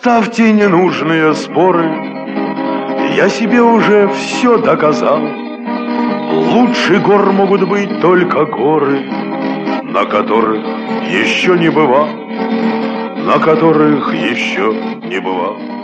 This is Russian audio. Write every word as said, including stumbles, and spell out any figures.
Оставьте ненужные споры, я себе уже все доказал. Лучше гор могут быть только горы, на которых еще не бывал, на которых еще не бывал.